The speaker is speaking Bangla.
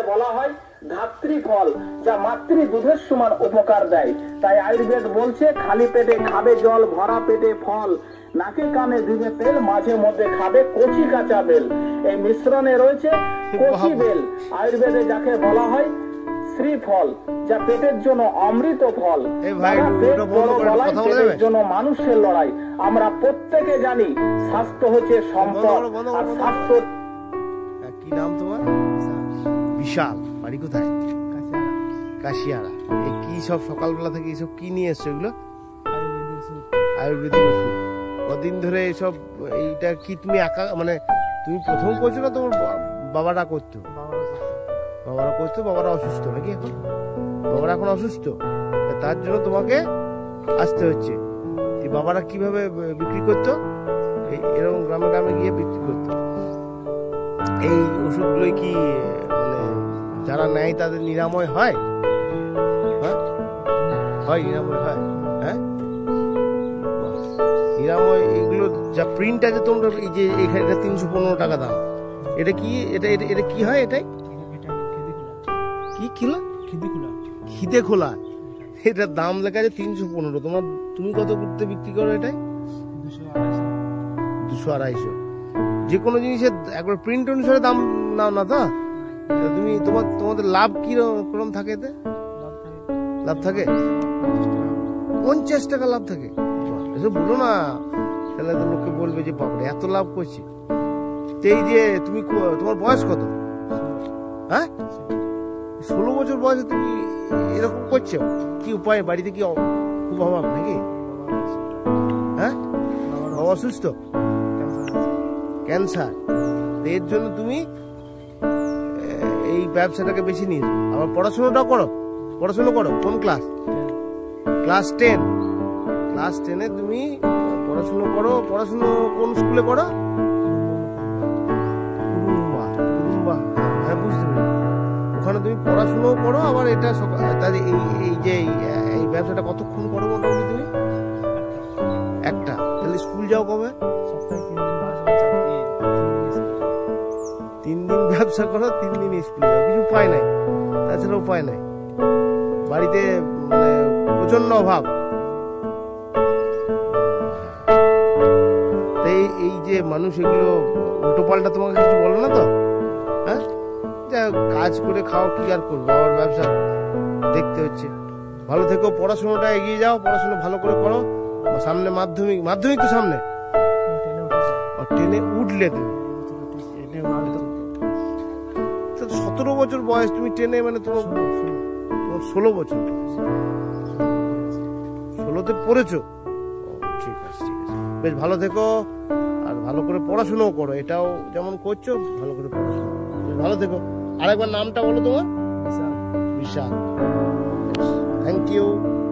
বলা হয় ধাত্রী ফল, যা মাতৃ দুধের সমান উপকার দেয়। তাই আয়ুর্বেদ বলছে খালি পেটে খাবে জল, ভরা পেটে ফল, নাকে কানে দিবে তেল, মাঝে মধ্যে খাবে কচি কাঁচা বেল। এই মিশ্রণে রয়েছে কচি বেল, আয়ুর্বেদে যাকে বলা হয় শ্রীফল, যা পেটের জন্য অমৃত ফল। পেট বড় গলায়, পেটের জন্য মানুষের লড়াই। আমরা প্রত্যেকে জানি স্বাস্থ্য হচ্ছে সম্পদ, আর স্বাস্থ্য। কি নাম তোমার? বিশাল। বাড়ি কোথায়? কাশিয়ারা। এই কি সব সকালবেলা থেকে এইসব কি নিয়ে এসছো এগুলো? আয়ুর্বেদিক ওষুধ। কদিন ধরে এইসব, এইটা কি তুমি একা, মানে তুমি প্রথম করছো না তোমার বাবারা করতো? বাবারা করতো। বাবারা অসুস্থ নাকি এখন? বাবারা এখন অসুস্থ, তার জন্য তোমাকে আসতে হচ্ছে। বাবারা কিভাবে বিক্রি করতো? এরকম গ্রামে গ্রামে গিয়ে বিক্রি করতো। এই ওষুধগুলোই কি মানে যারা নেয় তাদের নিরাময় হয়? হয়, নিরাময় হয়। হ্যাঁ, নিরাময়। এগুলো যা প্রিন্ট আছে তোমরা, এই যে এখানে 315 টাকা দাম, এটা কি? এটা কি হয়? এটাই কি খিলা? খিদে খোলা। এটার দাম লেখা আছে 315। তুমি কত করতে বিক্রি করো এটাই? 200-250। যে কোনো জিনিসের একবার প্রিন্ট অনুসারে দাম নাও না তো তুমি? তোমাদের লাভ কি রকম থাকে এতে? লাভ থাকে 50 টাকা লাভ থাকে। এসব বলো না, তাহলে তো লোকে বলবে যে বাবা এত লাভ করছি। এই যে তুমি, তোমার বয়স কত? হ্যাঁ, 16 বছর বয়সে তুমি এরকম করছো? কি উপায়? বাড়িতে কি খুব অভাব নাকি? হ্যাঁ, অসুস্থ, ক্যান্সার। এর জন্য তুমি এই ব্যবসাটাকে বেছে নিয়েছো। আবার পড়াশোনাটাও করো। পড়াশোনা করো কোন ক্লাস? ক্লাস 10। ক্লাস 10-এ তুমি পড়াশোনা করো। পড়াশোনা কোন স্কুলে করো? হ্যাঁ, বুঝতে পারি। ওখানে তুমি পড়াশোনাও করো, আবার এটা এই যে এই ব্যবসাটা কতক্ষণ করো মোটামুটি তুমি? একটা। তাহলে স্কুল যাও কবে? 3 দিন ব্যবসা করো, 3 দিন স্কুল যাও। কিছু উপায় নাই, তাছাড়া উপায় নাই। বাড়িতে মানে প্রচন্ড অভাব। এই যে মানুষ এগুলো উল্টো পাল্টা তোমাকে কিছু বলো না তো? হ্যাঁ, যা কাজ করে খাও, কি আর করবো, আবার ব্যবসা দেখতে হচ্ছে। ভালো থেকো, পড়াশোনাটা এগিয়ে যাও, পড়াশোনা ভালো করে করো। সামনে মাধ্যমিক তো সামনে। 10-এ উঠলে তুমি 17 বছর বয়স, তুমি 10-এ, মানে তোমার 16 বছর, 16-তে পড়েছো। ঠিক আছে, ঠিক আছে, বেশ ভালো থেকো, আর ভালো করে পড়াশোনাও করো। এটাও যেমন করছো, ভালো করে পড়াশোনা। ভালো থেকো। আরেকবার নামটা বলো তোমার? বিশাল। Thank you.